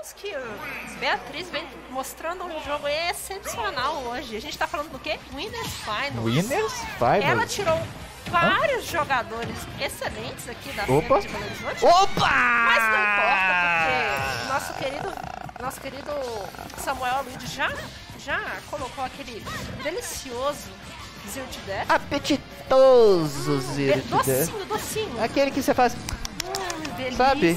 Convenhamos que Beatriz vem mostrando um jogo excepcional hoje. A gente tá falando do quê? Winners Finals. Winners Finals? Ela tirou vários jogadores excelentes aqui da cena de Belo Horizonte. Opa! Mas não importa, porque nosso querido Samuel Luigi já colocou aquele delicioso Zero to Death. Apetitoso Zero to Death. Docinho. Aquele que você faz... delícia. Sabe?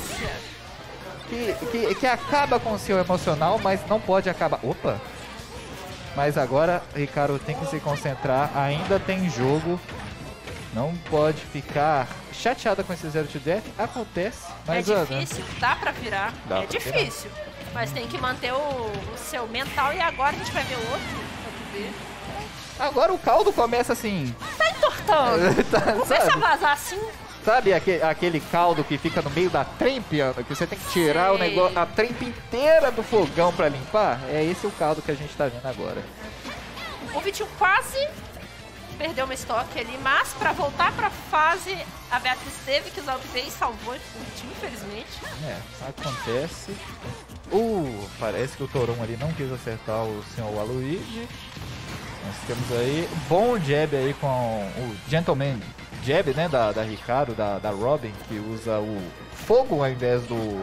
Que acaba com o seu emocional, mas não pode acabar. Opa! Mas agora, Ricardo, tem que se concentrar. Ainda tem jogo. Não pode ficar chateada com esse Zero to Death. Acontece. Mas, é difícil, dá pra virar. Dá é pra difícil. Mas tem que manter o seu mental. E agora a gente vai ver outro. Agora o caldo começa assim. Tá entortando. Começa a vazar assim. Sabe aquele caldo que fica no meio da trempe, Ana? Que você tem que tirar o negócio, a trempe inteira do fogão pra limpar? É esse o caldo que a gente tá vendo agora. O Vitinho quase perdeu uma estoque ali, mas pra voltar pra fase, a Beatriz teve que usar o update e salvou o Vitinho, infelizmente. É, acontece. Parece que o Toron ali não quis acertar o senhor Waluigi. Nós temos aí um bom jab aí com o Gentleman Jab, né, da Ricardo, da Robin, que usa o fogo ao invés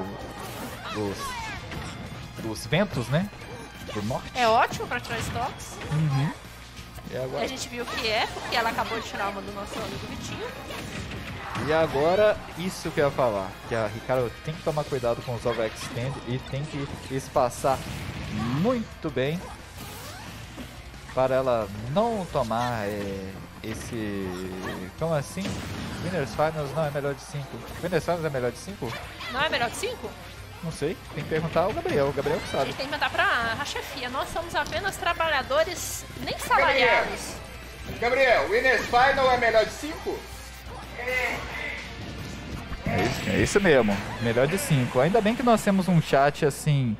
dos ventos, né, do norte. É ótimo pra tirar estoques. Uhum. E agora... A gente viu que porque ela acabou de tirar uma do nosso amigo Vitinho. E agora, isso que eu ia falar, que a Ricardo tem que tomar cuidado com os overextend e tem que espaçar muito bem para ela não tomar esse... Como assim? Winners Finals não é melhor de 5. Winners Finals é melhor de 5? Não é melhor de 5? Não sei, tem que perguntar ao Gabriel, o Gabriel que A sabe. gente tem que perguntar pra a chefia. Nós somos apenas trabalhadores nem salariados. Gabriel, Winners Final é melhor de 5? É isso mesmo, melhor de 5. Ainda bem que nós temos um chat assim...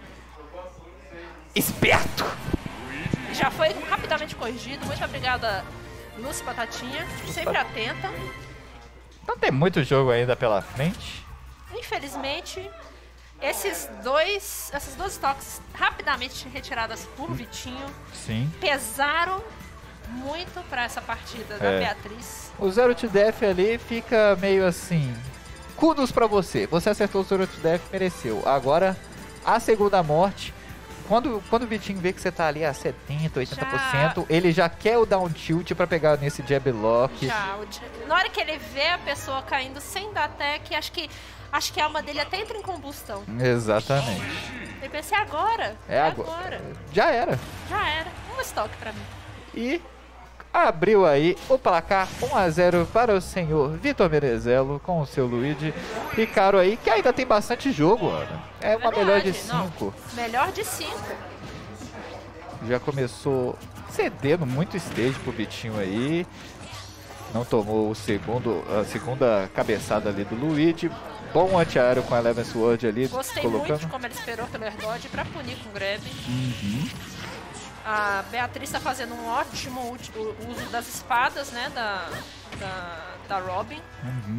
esperto! Já foi rapidamente corrigido. Muito obrigada, Lúcia Batatinha. Sempre atenta. Não tem muito jogo ainda pela frente. Infelizmente, essas duas toques rapidamente retiradas por Vitinho Sim. pesaram muito para essa partida da Beatriz. O Zero to Death ali fica meio assim... Kudos pra você. Você acertou o Zero to Death, mereceu. Agora, a segunda morte... Quando o Vitinho vê que você tá ali a 70%, 80%, ele já quer o down tilt pra pegar nesse jab lock. Na hora que ele vê a pessoa caindo sem dar tech, acho que a alma dele até entra em combustão. Exatamente. Eu pensei, agora. É agora. Já era. Já era. Um estoque pra mim. E abriu aí o placar 1-0 para o senhor Vitor Menezello com o seu Luigi. Ricardo aí, que ainda tem bastante jogo, Ana. É uma melhor de 5. Melhor de 5. Já começou cedendo muito stage pro Vitinho aí. Não tomou a segunda cabeçada ali do Luigi. Bom antiaéreo com a Eleven Sword ali. Gostei colocando muito de como ele esperou pelo airdodge pra punir com grab. Uhum. A Beatriz está fazendo um ótimo uso das espadas, né, da Robin. Uhum.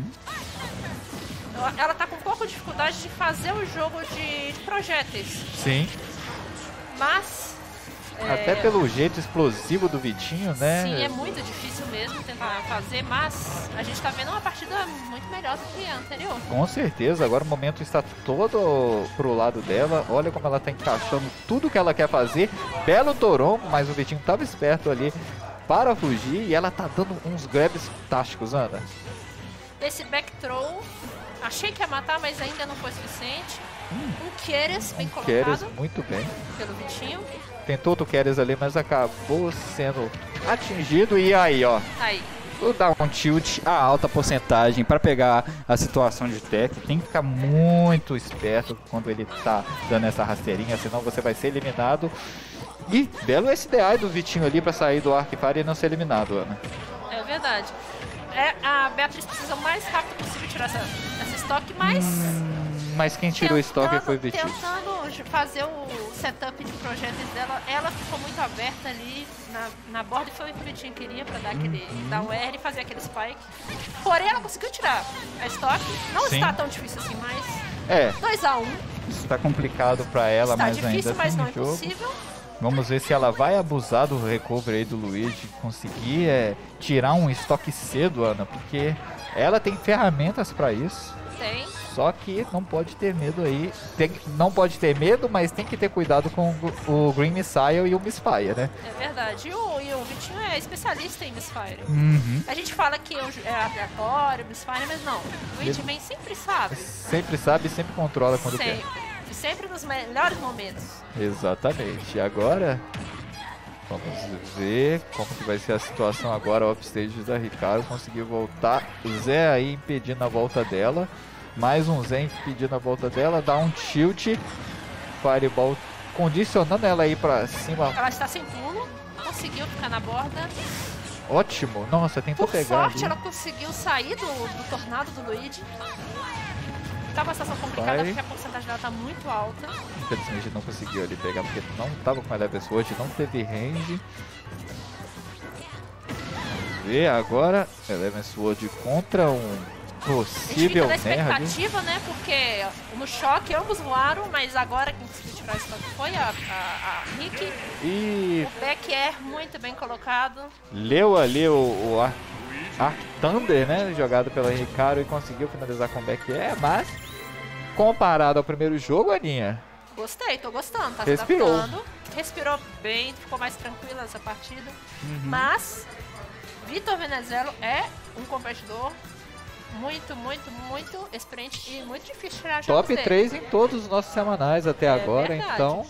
Ela tá com um pouco de dificuldade de fazer o jogo de projéteis. Sim. Mas... até pelo jeito explosivo do Vitinho, né? Sim, é muito difícil mesmo tentar fazer, mas a gente tá vendo uma partida muito melhor do que a anterior. Com certeza, agora o momento está todo pro lado dela. Olha como ela tá encaixando tudo que ela quer fazer. Belo Toron, mas o Vitinho tava esperto ali para fugir e ela tá dando uns grabs fantásticos, Ana. Esse back throw, achei que ia matar, mas ainda não foi suficiente. Um Keres bem colocado. Keres muito bem. Pelo Vitinho. Tentou outro Keres ali, mas acabou sendo atingido. E aí, ó. Aí. O down tilt a alta porcentagem para pegar a situação de tech. Tem que ficar muito esperto quando ele tá dando essa rasteirinha, senão você vai ser eliminado. E belo SDI do Vitinho ali para sair do Arcfire e não ser eliminado, Ana. É verdade. A Beatriz precisa o mais rápido possível tirar essa estoque, mas quem tirou o estoque foi o Vitinho. Tentando fazer o setup de projéteis dela, ela ficou muito aberta ali na borda e foi o que o Vitinho queria pra dar aquele down air e fazer aquele spike. Porém, ela conseguiu tirar a estoque. Não está tão difícil assim, mas 2-1. Isso tá complicado pra ela, Está mas difícil, ainda mas tem não jogo. impossível. Vamos ver se ela vai abusar do recovery aí do Luigi, conseguir tirar um estoque cedo, Ana, porque ela tem ferramentas pra isso. Tem. Só que não pode ter medo aí. Não pode ter medo, mas tem que ter cuidado com o Green Missile e o Misfire, né? É verdade. E o Vitinho é especialista em Misfire. Uhum. A gente fala que é aleatório, Misfire, mas não. O Luigi sempre sabe. Sempre sabe e sempre controla quando quer. Sempre. E sempre nos melhores momentos. Exatamente. E agora, vamos ver como que vai ser a situação agora. O upstage da Ricardo conseguiu voltar. O Zé aí impedindo a volta dela. Mais um Zé impedindo a volta dela. Dá um tilt. Fireball condicionando ela aí pra cima. Ela está sem pulo. Conseguiu ficar na borda. Ótimo. Nossa, tentou Por pegar sorte, ali. ela conseguiu sair do tornado do Luigi. Tá uma situação complicada Vai. porque a porcentagem dela tá muito alta. Infelizmente não conseguiu ali pegar porque não tava com a Eleven Sword, não teve range. Vamos ver agora. Eleven Sword contra um A gente possível fica na nerd. expectativa, né? Porque no choque ambos voaram, mas agora quem conseguiu tirar esse toque foi a Rick. E O back air muito bem colocado. leu ali o Arc Thunder, né? Jogado pela Ricardo e conseguiu finalizar com back air, mas comparado ao primeiro jogo, Aninha, Gostei, tô gostando, tá Respirou. se adaptando. Respirou bem, ficou mais tranquila essa partida. Mas Vitor Venizelos é um competidor muito, muito, muito experiente e muito difícil de tirar jogos top dele. 3 em todos os nossos semanais até agora, verdade. então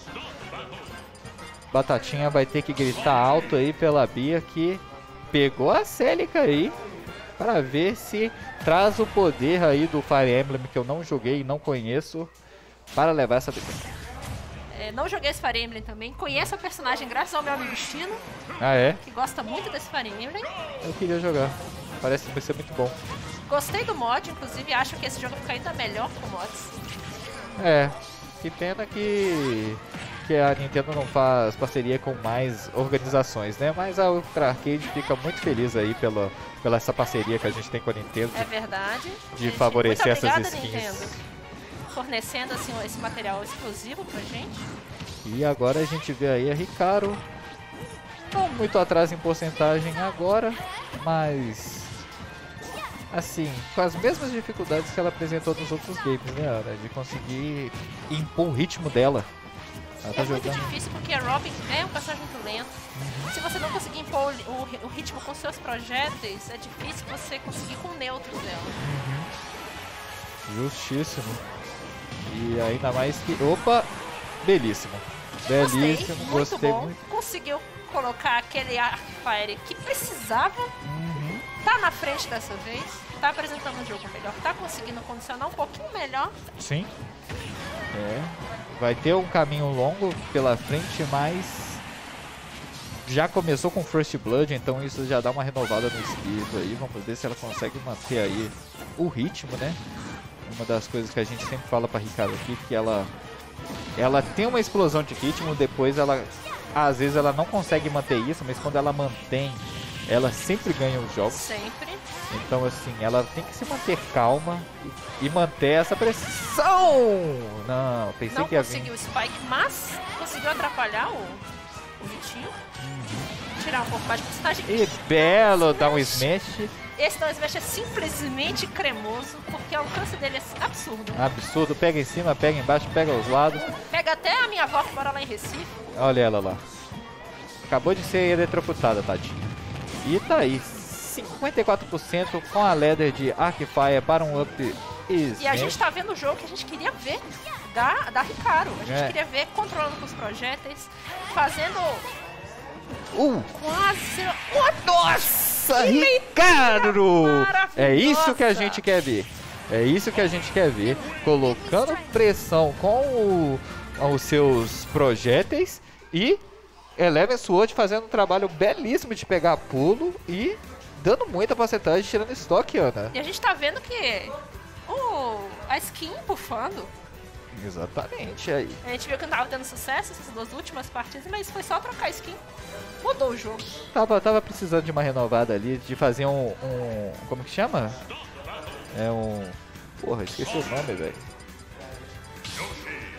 Batatinha vai ter que gritar alto aí pela Bia que pegou a Celica aí para ver se traz o poder aí do Fire Emblem que eu não joguei e não conheço para levar essa vitória. Não joguei esse Fire Emblem também. Conheço a personagem graças ao meu amigo Chino, Ah é? que gosta muito desse Fire Emblem. Eu queria jogar. Parece que vai ser muito bom. Gostei do mod, inclusive acho que esse jogo fica ainda melhor com mods. É, que pena que a Nintendo não faz parceria com mais organizações, né? Mas a Ultra Arcade fica muito feliz aí pela essa parceria que a gente tem com a Nintendo. É verdade. De Gente, favorecer muito obrigada, essas skins. Nintendo, fornecendo assim, esse material exclusivo pra gente. E agora a gente vê aí a Ricardo, não muito atrás em porcentagem agora, mas assim, com as mesmas dificuldades que ela apresentou nos outros games, né, Ana? De conseguir impor o ritmo dela. Ela tá É muito jogando. difícil porque a Robin é um personagem muito lento. Se você não conseguir impor o ritmo com seus projéteis, é difícil você conseguir com o neutro dela. Justíssimo. E ainda mais que. Opa! Belíssimo. Belíssimo, Muito gostei bom. muito. Conseguiu colocar aquele Arcfire que precisava. Uhum. Tá na frente dessa vez. Tá apresentando um jogo melhor. Tá conseguindo condicionar um pouquinho melhor. Sim. É. Vai ter um caminho longo pela frente, mas já começou com First Blood, então isso já dá uma renovada no espírito aí. Vamos ver se ela consegue manter aí o ritmo, né? Uma das coisas que a gente sempre fala pra Ricardo aqui, que ela tem uma explosão de ritmo, depois às vezes ela não consegue manter isso, mas quando ela mantém, ela sempre ganha os jogos. Sempre. Então assim, ela tem que se manter calma e manter essa pressão. Não, pensei Não que ia vir. conseguiu o Spike, mas conseguiu atrapalhar o Vitinho. Tirar um pouco mais de porcentagem. E belo dá um smash. Esse Down Smash é simplesmente cremoso, porque o alcance dele é absurdo. Absurdo, pega em cima, pega embaixo, pega aos lados. Pega até a minha avó que mora lá em Recife. Olha ela lá. Acabou de ser eletrocutada, tadinha. E tá aí, 54% com a ladder de Arcfire para um up smash. E a gente tá vendo o jogo que a gente queria ver da Ricardo. A gente É. queria ver controlando com os projéteis, fazendo quase... Nossa, Ricardo! maravilhosa! É isso que a gente quer ver. É isso que a gente quer ver. Colocando pressão com os seus projéteis e Eleven Sword fazendo um trabalho belíssimo de pegar pulo e dando muita porcentagem, tirando estoque, Ana. E a gente tá vendo que a skin bufando. Exatamente, aí. A gente viu que não tava tendo sucesso essas duas últimas partidas, mas foi só trocar a skin. Mudou o jogo. Tava precisando de uma renovada ali, de fazer como que chama? É um... Porra, esqueci o nome, velho.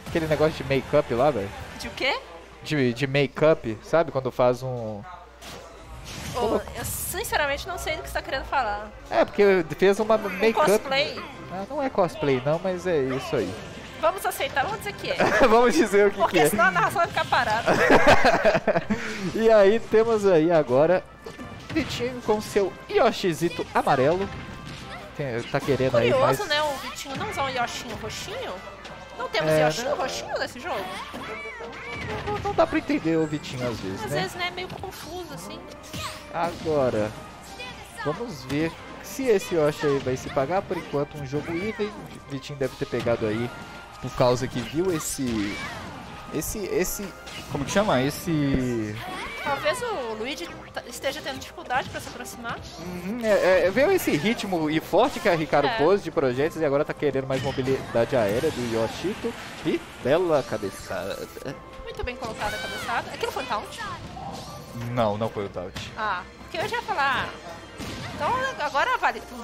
aquele negócio de make-up lá, velho. De o quê? De make-up, sabe? Quando faz um... Oh, eu sinceramente não sei do que você tá querendo falar. É, porque fez uma make-up... Cosplay? Ah, não é cosplay não, mas é isso aí. Vamos aceitar, vamos dizer que é. Vamos dizer o que Porque é. senão a narração vai ficar parada. E aí temos aí agora Vitinho com seu Yoshizito amarelo. Tá querendo aí mais... Curioso, né, o Vitinho não usar um Yoshinho roxinho? Não temos É, Yoshinho né? roxinho nesse jogo? Não dá pra entender o Vitinho às vezes, Às né? vezes, né, meio confuso, assim. Agora, vamos ver se esse Yoshi aí vai se pagar. Por enquanto, um jogo even. O Vitinho deve ter pegado aí por causa que viu esse... Como que chama? Talvez o Luigi esteja tendo dificuldade pra se aproximar. Veio esse ritmo e forte que a Ricardo É. pôs de projetos e agora tá querendo mais mobilidade aérea do Yoshito. E bela cabeçada. Muito bem colocada a cabeçada. Aquilo foi taunt? Não, não foi o Taut. Ah, porque eu já ia falar. Então agora vale tudo.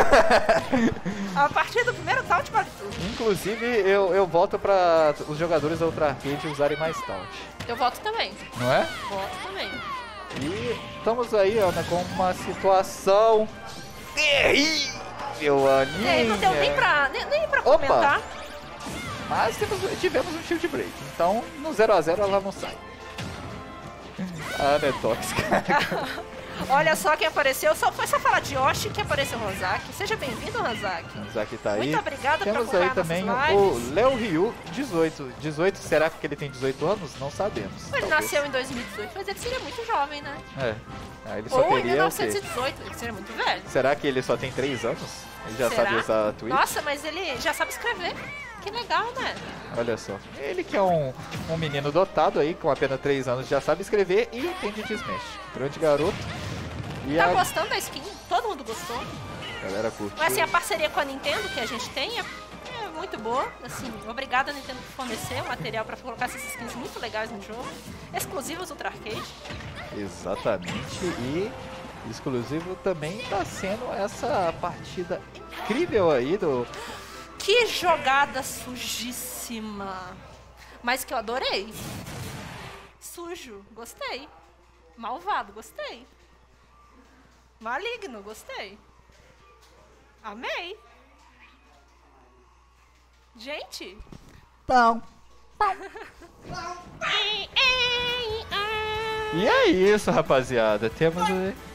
A partir do primeiro taunt vale tudo. Inclusive, eu volto pra os jogadores da Ultra Arcade usarem mais Taunt. Eu voto também. Não é? Voto também. E estamos aí, Ana, com uma situação terrível, Aninha. Não deu nem pra Opa. comentar. Mas tivemos um shield break, então no 0 a 0 ela não sai. A Ana é tóxica. Olha só quem apareceu. Foi só falar de Yoshi que apareceu o Rozaki. Seja bem-vindo, Rozaki. Zaki tá aí. Muito obrigada por Temos acompanhar aí também nossas o lives. Léo Ryu, 18. 18, será que ele tem 18 anos? Não sabemos. Ele talvez. nasceu em 2018, mas ele seria muito jovem, né? É. Ah, ele só Ou em teria o quê? 1918, ele seria muito velho. Será que ele só tem 3 anos? Ele já Será? sabe usar a Twitch? Nossa, mas ele já sabe escrever. Que legal, né? Olha só. Ele que é um menino dotado aí, com apenas 3 anos, já sabe escrever e entende de Smash. Grande garoto. E Tá a gostando da skin? Todo mundo gostou. galera curtiu. Mas assim, a parceria com a Nintendo que a gente tem é muito boa. Assim, obrigada Nintendo por fornecer o material pra colocar essas skins muito legais no jogo. Exclusivos Ultra Arcade. Exatamente. E exclusivo também tá sendo essa partida incrível aí do... Que jogada sujíssima. Mas que eu adorei. Sujo, gostei. Malvado, gostei. Maligno, gostei. Amei. Gente. Pão. E é isso, rapaziada. Temos